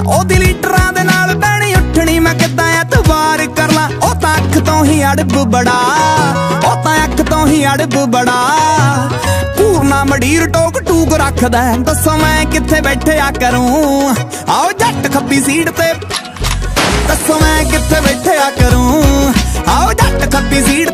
ओदी लीडरां दे नाल बैणी उठनी मैं किद्दां एतबार कर ला। ओ तां अख तों ही अड़ब बड़ा, ओ तां अख तों ही अड़ब बड़ा। पूरना मडीर टोक टूक रखदा, दसो मैं कित्थे बैठिया करूं। आओ जट खब्बी सीट ते, दसो मैं कित्थे बैठिया करूं। आओ जट खब्बी सीट